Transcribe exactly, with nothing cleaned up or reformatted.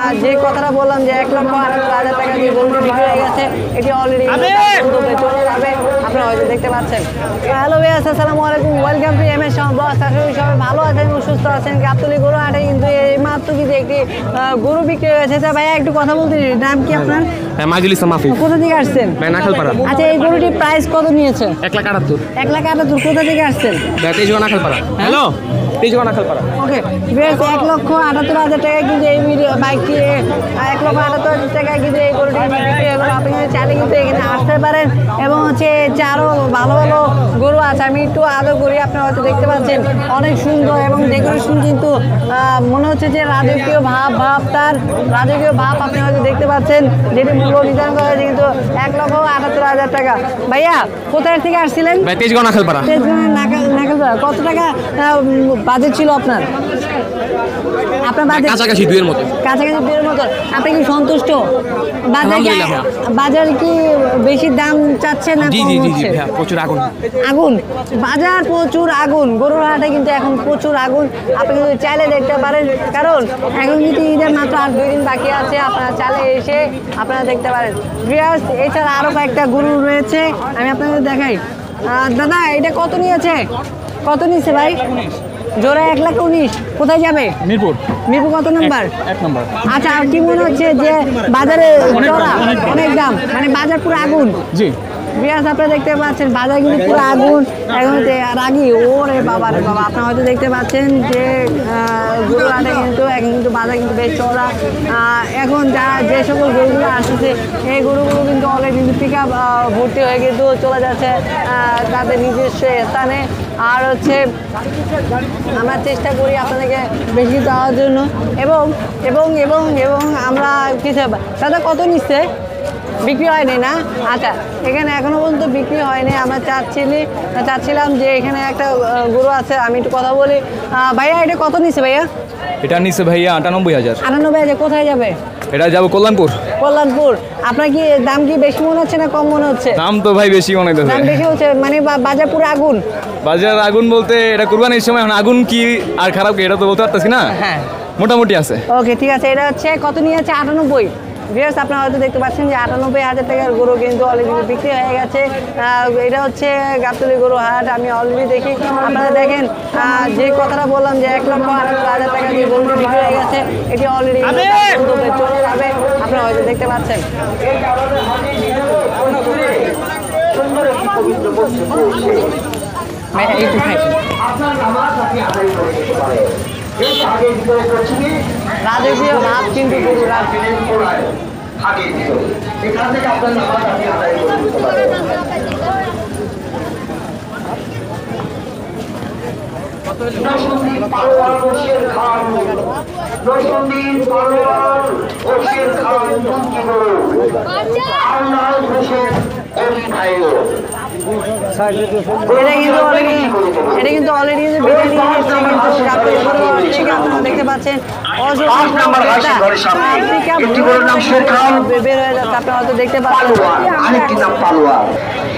যে কথাটা বললাম যে এক লক্ষ আঠাত্তর হাজার টাকা দিয়ে গরুটি বিক্রি হয়ে গেছে, এটি অলরেডি চলে যাবে, আপনারা হয়তো দেখতে পাচ্ছেন। হ্যালো ভাইয়া, আসসালামু আলাইকুম, welcome to M S blogs. আশা করি সবাই ভালো আছেন এবং সুস্থ আছেন। গাবতলী গরু হাটে কিন্তু এই মাত্র কিন্তু একটি গরু বিক্রি হয়েছে। তা ভাইয়া একটু কথা বলতে, নাম কি আপনার? মাইজুল ইসলাম মাহফুজ। কোথা থেকে আসছেন? নাখালপাড়া। আচ্ছা, এই গরুটির প্রাইস কত নিয়েছে? এক লাখ আটাত্তর। এক লাখ আটাত্তর। কোথা থেকে আসছেন? তেজগাঁও নাখালপাড়া। হ্যালো, তেজগাঁও নাখালপাড়া। ওকে, বেশ, এক লক্ষ আটাত্তর হাজার টাকায় কিন্তু এই বাইকটি এক লক্ষ আটাত্তর হাজার টাকায় কিন্তু এই গরুটি বিক্রি হয়ে গেল। আপনি কিন্তু চাইলে কিন্তু এখানে আসতে পারেন এবং হচ্ছে আরও ভালো ভালো গরু আছে। আমি একটু আদর করি, আপনারা হয়তো দেখতে পাচ্ছেন অনেক সুন্দর এবং ডেকোরেশন কিন্তু মনে হচ্ছে যে রাজকীয় ভাব ভাব তার রাজকীয় ভাব আপনি হয়তো দেখতে পাচ্ছেন, যেটি মূল্য নির্ধারণ করা হয়েছে কিন্তু এক লক্ষ আটাত্তর হাজার টাকা। ভাইয়া কোথায় থেকে আসছিলেন? তেজগাঁও নাখালপাড়া। তেজগাঁও নাখালপাড়া। কত টাকা বাজেট ছিল আপনার? আপনার বাজেট কাছাকাছি দুইয়ের মতো। কাছাকাছি দুইয়ের মতো। আপনি কি সন্তুষ্ট? বাজার বাজার কি বেশি দাম চাচ্ছে না? জি জি জি জি প্রচুর আগুন আগুন বাজার প্রচুর আগুন। গরুর হাটে কিন্তু এখন প্রচুর আগুন। আপনি কিন্তু চাইলে দেখতে পারেন, কারণ এখন কিন্তু ঈদের মাত্র আর দুই দিন বাকি আছে। আপনারা চাইলে এসে আপনারা দেখতে পারেন। ভিউয়ার্স, এছাড়া আরও কয়েকটা গরু রয়েছে, আমি আপনাদের দেখাই। দাদা, এটা কত নিয়েছে? কত নিয়েছে ভাই? জোড়া এক লাখ উনিশ। কোথায় যাবে? মিরপুর। মিরপুর কত নাম্বার? এক নম্বর। আচ্ছা, আর কি মনে হচ্ছে যে বাজারে চড়া অনেক দাম, মানে বাজার পুরো আগুন? জি বিয়াস, আপনারা দেখতে পাচ্ছেন বাজার কিন্তু পুরো আগুন। এখন রাগি ওরে বাবা রে বাবা, আপনারা হয়তো দেখতে পাচ্ছেন যে গরু হাটে কিন্তু এখন কিন্তু বাজার কিন্তু বেশ চড়া। এখন যারা যে সকল গরুগুলো আসছে এই গরুগুলো কিন্তু অলরেডি কিন্তু পিক আপ ভর্তি হয়ে কিন্তু চলে যাচ্ছে তাদের নিজস্ব স্থানে। আর হচ্ছে আমরা চেষ্টা করি আপনাদেরকে বেশি দেওয়ার জন্য এবং এবং এবং এবং আমরা কিছু। দাদা কত নিচ্ছে? বিক্রি হয়নি না? আচ্ছা, এখানে এখনো পর্যন্ত বিক্রি হয়নি। আমরা চাচ্ছিলি চাচ্ছিলাম যে এখানে একটা গরু আছে, আমি একটু কথা বলি। ভাইয়া, এটা কত নিচ্ছে ভাইয়া? এটা নিচ্ছে ভাইয়া আটানব্বই হাজার। আটানব্বই হাজার। কোথায় যাবে? এটা যাবো কল্যাণপুর। কল্যাণপুর। আপনার কি দাম কি বেশি মনে হচ্ছে না কম মনে হচ্ছে? দাম তো ভাই বেশি মনে হচ্ছে। দাম বেশি হচ্ছে মানে বাজার পুরো আগুন। বাজার আগুন বলতে এটা কুরবানির সময় এখন আগুন কি আর খারাপ কি এটা তো বলতে পারতেছি না। হ্যাঁ, মোটামুটি আছে। ওকে, ঠিক আছে। এটা হচ্ছে কত নিয়ে আছে? আটানব্বই। ভিউয়ার্স, আপনারা হয়তো দেখতে পাচ্ছেন যে আটানব্বই হাজার টাকার গরু কিন্তু অলরেডি বিক্রি হয়ে গেছে। এটা হচ্ছে গাবতলী গরু হাট। আমি অলরেডি দেখি, আপনারা দেখেন যে কথাটা বললাম যে এক লক্ষ আটাত্তর হাজার টাকা দিয়ে গরুটি বিক্রি হয়ে গেছে, এটি অলরেডি চলে যাবে, আপনারা হয়তো দেখতে পাচ্ছেন। রাজকীয় ভাব কিন্তু গরু এখান থেকে আপনার নামাজ আপনি আদায় করে দিতে পারেন। নসরুদ্দিন পালোয়ার বশির খান, নসরুদ্দিন পালোয়ার বশির খান দুটি গরু, আল্লাহ হোসেন অলি ভাইও। এটা কিন্তু অলরেডি এটা কিন্তু অলরেডি দেখতে পাচ্ছেন বের হয়ে যাচ্ছে, আপনারা হয়তো দেখতে পাচ্ছেন।